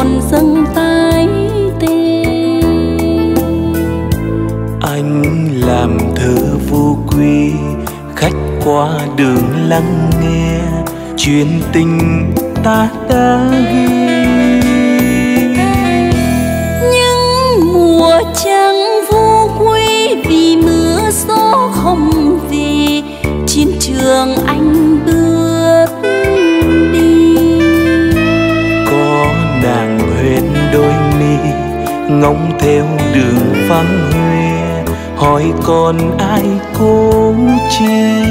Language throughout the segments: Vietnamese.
hồn dâng tái tê. Anh làm thơ vô quy, khách qua đường lắng nghe chuyện tình ta đã ghi. Nhưng mùa trăng vô quy vì mưa gió không về, chiến trường anh bước đi. Có nàng huyền đôi mi ngóng theo đường vắng huê, hỏi còn ai cố chi.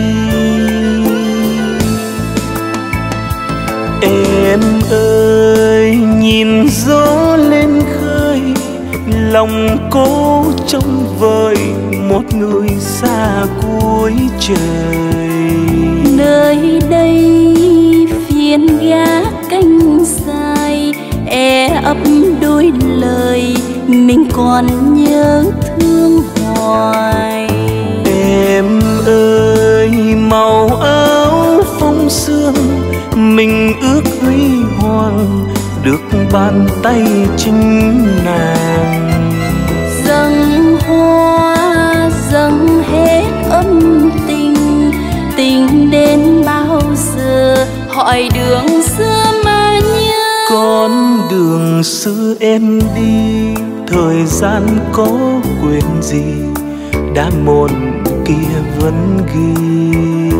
Em ơi nhìn gió lên khơi, lòng cố trông vời một người xa cuối trời. Nơi đây phiên gác cánh dài, ấp đôi lời mình còn nhớ thương hoài. Em ơi màu áo phong sương, mình ước huy hoàng được bàn tay chính nàng. Dâng hoa dâng hết ân tình, tình đến bao giờ hỏi đường xưa mà nhớ. Con đường xưa em đi, thời gian có quên gì, đã mòn kia vẫn ghi.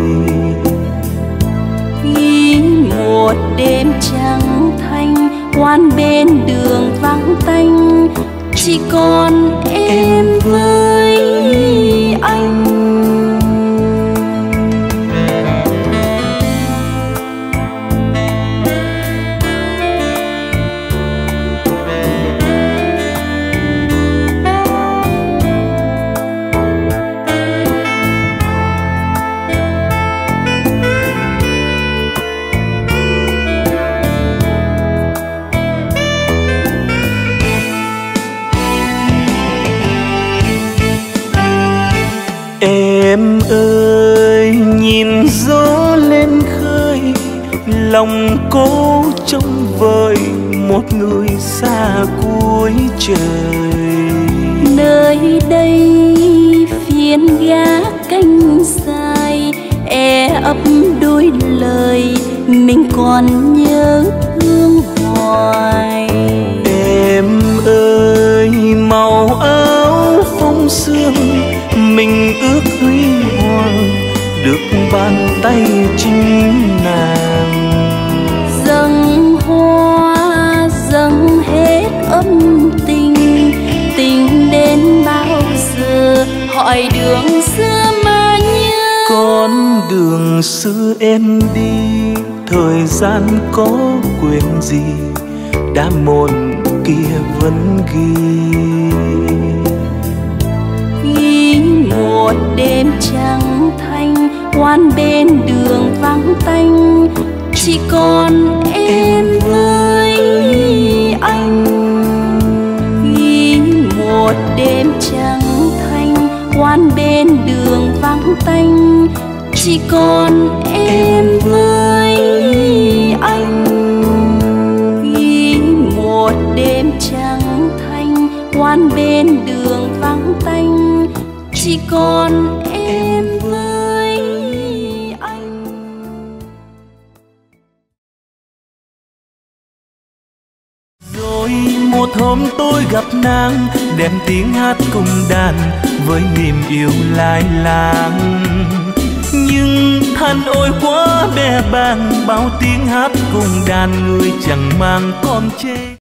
Ghi một đêm trăng thanh, quan bên đường vắng tanh, chỉ còn em với anh. Em ơi nhìn gió lên khơi, lòng cố trông vời một người xa cuối trời. Nơi đây phiên gác cánh dài, ấp đôi lời mình còn nhớ thương hoài. Em ơi màu áo phong sương, mình ước huy hoàng được bàn tay chính nàng. Dâng hoa dâng hết ân tình, tình đến bao giờ hỏi đường xưa mà nhớ. Con đường xưa em đi, thời gian có quên gì, đã mòn kia vẫn ghi. Ghi một đêm trăng thanh, quan bên đường vắng tanh, chỉ còn em với anh. Ghi một đêm trăng thanh, quan bên đường vắng tanh, chỉ còn em với anh. Ghi một đêm trăng thanh, quan bên đường vắng tanh, chỉ còn em với anh. Rồi một hôm tôi gặp nàng, đem tiếng hát cùng đàn với niềm yêu lai láng. Nhưng than ôi quá bè bàng, bao tiếng hát cùng đàn người chẳng mang con chê.